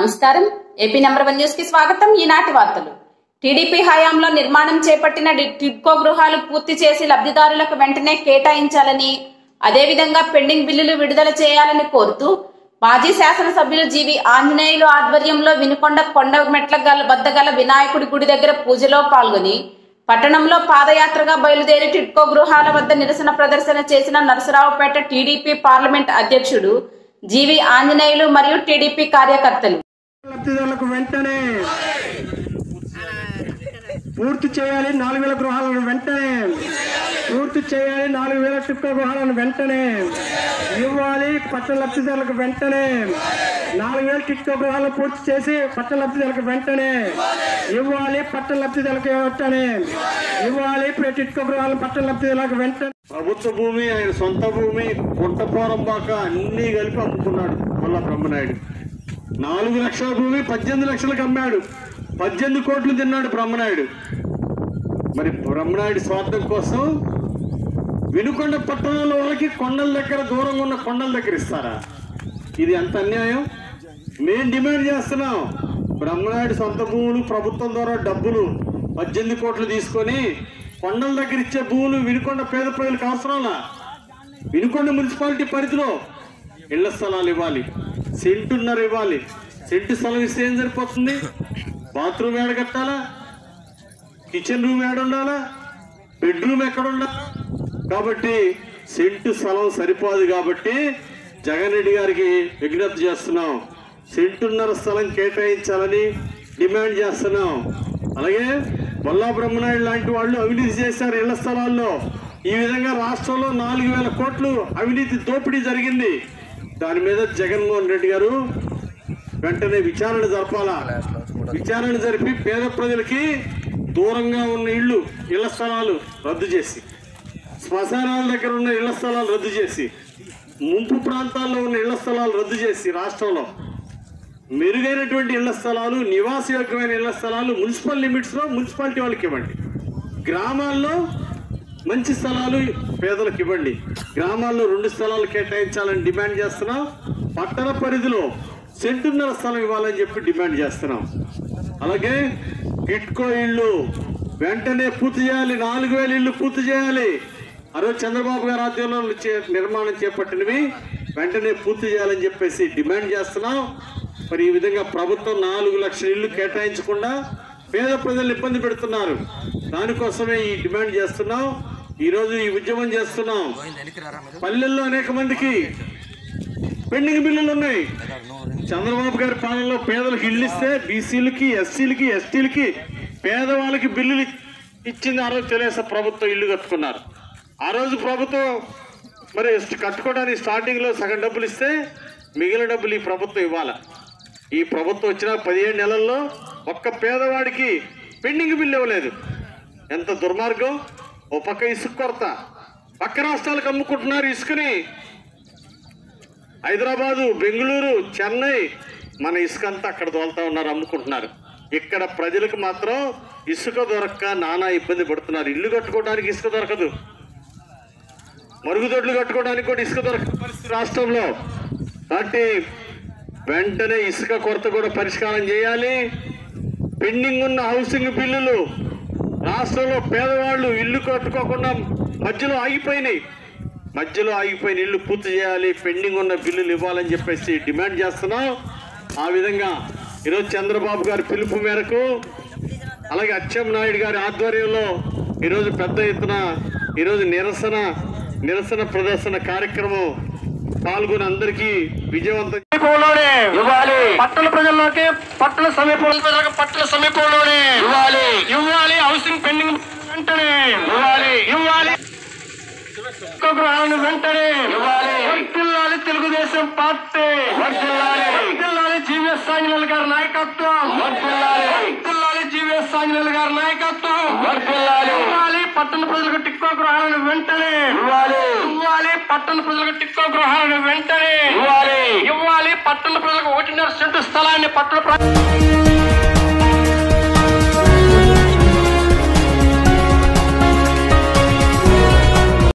నమస్కారం. AP number 1 news కి స్వాగతం. ఈనాటి వార్తలు. టీడీపీ హయాంలో నిర్మాణం చేపట్టిన టిడ్కో గృహాలు పూర్తి చేసి లబ్ధిదారులకు వెంటనే కేటాయించాలని, అదేవిధంగా పెండింగ్ బిల్లులు విడుదల చేయాలని కోరుతూ మాజీ శాసనసభ్యులు జీవి ఆంజనేయులు ఆధ్వర్యంలో వినుకొండ కొండ మెట్ల వద్ద గల వినాయకుడి గుడి దగ్గర పూజలో పాల్గొని పట్టణంలో పాదయాత్రగా బయలుదేరి టిడ్కో గృహాల వద్ద నిరసన ప్రదర్శన చేసిన నరసరావుపేట టీడీపీ పార్లమెంట్ అధ్యక్షుడు జీవి ఆంజనేయులు మరియు టీడీపీ కార్యకర్తలు. లబ్ధిదారులకు వెంటనే పూర్తి చేయాలి, 4000 గృహాలను వెంటనే పూర్తి చేయాలి, 4000 టిడ్కో గృహాలను వెంటనే ఇవ్వాలి. పట్టణ లబ్ధిదారులకు వెంటనే 4000 టిడ్కో గృహాలను పూర్తి చేసి పట్టణ లబ్ధిదారులకు వెంటనే ఇవ్వాలి. పట్టణ లబ్ధిదారులకు వెంటనే ఇవ్వాలి. టిడ్కో గృహాలను పట్టణ లబ్ధిదారులకు వెంటనే. ప్రభుత్వ భూమి, ఆయన సొంత భూమి, పుట్టపోరం బాక అన్ని కలిపి అమ్ముకున్నాడు కొల్ల బ్రహ్మనాయుడు. 4 లక్షల భూమి 18 లక్షలకు అమ్మాడు. 18 కోట్లు తిన్నాడు బ్రహ్మనాయుడు. మరి బ్రహ్మనాయుడు స్వార్థం కోసం వినుకొండ పట్టణంలో వాళ్ళకి కొండల దగ్గర, దూరంగా ఉన్న కొండల దగ్గర ఇస్తారా? ఇది ఎంత అన్యాయం. మేము డిమాండ్ చేస్తున్నాం, బ్రహ్మనాయుడు సొంత భూములు, ప్రభుత్వం ద్వారా డబ్బులు 18 కోట్లు తీసుకొని కొండల దగ్గర ఇచ్చే భూములు వినుకొండ పేద ప్రజలకు అవసరంలా. వినుకొండ మున్సిపాలిటీ పరిధిలో ఇళ్ల స్థలాలు ఇవ్వాలి, సెంటున్నర ఇవ్వాలి. సెంటు స్థలం ఇస్తే ఏం సరిపోతుంది? బాత్రూమ్ ఏడ కట్టాలా, కిచెన్ రూమ్ ఏడ ఉండాలా, బెడ్రూమ్ ఎక్కడ ఉండాలా? కాబట్టి సెంటు స్థలం సరిపోదు. కాబట్టి జగన్ రెడ్డి గారికి విజ్ఞప్తి చేస్తున్నాం, సెంటున్నర స్థలం కేటాయించాలని డిమాండ్ చేస్తున్నాం. అలాగే బొల్లా బ్రహ్మనాయుడు లాంటి వాళ్ళు అవినీతి చేశారు ఇళ్ల స్థలాల్లో. ఈ విధంగా రాష్ట్రంలో 4000 కోట్లు అవినీతి దోపిడీ జరిగింది. దాని మీద జగన్మోహన్ రెడ్డి గారు వెంటనే విచారణ జరపాలా. విచారణ జరిపి పేద ప్రజలకి దూరంగా ఉన్న ఇళ్ల స్థలాలు రద్దు చేసి, శ్మశానాల దగ్గర ఉన్న ఇళ్ల స్థలాలు రద్దు చేసి, ముంపు ప్రాంతాల్లో ఉన్న ఇళ్ల స్థలాలు రద్దు చేసి, రాష్ట్రంలో మెరుగైనటువంటి ఇళ్ల స్థలాలు, నివాసయోగ్యమైన ఇళ్ల స్థలాలు మున్సిపల్ లిమిట్స్లో మున్సిపాలిటీ వాళ్ళకి ఇవ్వండి. గ్రామాల్లో మంచి స్థలాలు పేదలకు ఇవ్వండి. గ్రామాల్లో 2 స్థలాలు కేటాయించాలని డిమాండ్ చేస్తున్నాం. పట్టణ పరిధిలో సెంటున్నర స్థలం ఇవ్వాలని చెప్పి డిమాండ్ చేస్తున్నాం. అలాగే టిడ్కో ఇళ్ళు వెంటనే పూర్తి చేయాలి, 4000 ఇళ్ళు పూర్తి చేయాలి. ఆ రోజు చంద్రబాబు గారి ఆధ్వర్యంలో నిర్మాణం చేపట్టినవి వెంటనే పూర్తి చేయాలని చెప్పేసి డిమాండ్ చేస్తున్నాం. మరి ఈ విధంగా ప్రభుత్వం 4 లక్షల ఇళ్ళు కేటాయించకుండా పేద ప్రజలు ఇబ్బంది పెడుతున్నారు. దానికోసమే ఈ డిమాండ్ చేస్తున్నాం. ఈరోజు ఈ ఉద్యమం చేస్తున్నాం. పల్లెల్లో అనేక మందికి పెండింగ్ బిల్లులు ఉన్నాయి. చంద్రబాబు గారి పాలనలో పేదలకు ఇళ్ళు ఇస్తే బీసీలకి, ఎస్సీలకి, ఎస్టీలకి, పేదవాళ్ళకి బిల్లులు ఇచ్చింది. ఆ రోజు తెలుగుదేశం ప్రభుత్వం ఇల్లు కట్టుకున్నారు. ఆ రోజు ప్రభుత్వం మరి కట్టుకోవడానికి స్టార్టింగ్లో సగం డబ్బులు ఇస్తే మిగిలిన డబ్బులు ఈ ప్రభుత్వం ఇవ్వాలి. ఈ ప్రభుత్వం వచ్చిన 17 నెలల్లో ఒక్క పేదవాడికి పెండింగ్ బిల్లు ఇవ్వలేదు. ఎంత దుర్మార్గం. ఓ పక్క ఇసుక కొరత, పక్క రాష్ట్రాలకు అమ్ముకుంటున్నారు ఇసుకని. హైదరాబాదు, బెంగళూరు, చెన్నై, మన ఇసుక అంతా అక్కడ తోలుతా ఉన్నారు, అమ్ముకుంటున్నారు. ఇక్కడ ప్రజలకు మాత్రం ఇసుక దొరక్క నానా ఇబ్బంది పడుతున్నారు. ఇల్లు కట్టుకోవడానికి ఇసుక దొరకదు, మరుగుదొడ్లు కట్టుకోవడానికి కూడా ఇసుక దొరకని పరిస్థితి రాష్ట్రంలో. కాబట్టి వెంటనే ఇసుక కొరత కూడా పరిష్కారం చేయాలి. పెండింగ్ ఉన్న హౌసింగ్ బిల్లులు రాష్ట్రంలో పేదవాళ్ళు ఇల్లు కట్టుకోకుండా మధ్యలో ఆగిపోయిన ఇల్లు పూర్తి చేయాలి, పెండింగ్ ఉన్న బిల్లులు ఇవ్వాలని చెప్పేసి డిమాండ్ చేస్తున్నాం. ఆ విధంగా ఈరోజు చంద్రబాబు గారి పిలుపు మేరకు, అలాగే అచ్చెన్నాయుడు గారి ఆధ్వర్యంలో ఈరోజు పెద్ద ఎత్తున ఈరోజు నిరసన ప్రదర్శన కార్యక్రమం పాల్గొని అందరికీ విజయవంతం ఇవ్వాలి. పట్టణ ప్రజల్లోకి పట్టణ సమీపంలోనే ఇవ్వాలి. హౌసింగ్ పెండింగ్ వెంటనే ఇవ్వాలి. గృహాలను వెంటనే వర్ధిల్లాలి. తెలుగుదేశం పార్టీ వర్ధిల్లాలి. జీవీఎస్ ఆంజనేయులు గారి నాయకత్వం వర్ధిల్లాలి. జీవీఎస్ ఆంజనేయులు గారి నాయకత్వం వర్ధిల్లాలి. పట్టణ ప్రజలకు టిడ్కో గృహాలను వెంటనే ఇవ్వాలి. పట్టణ ప్రజలకు టిడ్కో గృహాలను వెంటనే ఇవ్వాలి. పట్టణ ప్రజలకు 1.5 సెంటు స్థలాన్ని పట్టణ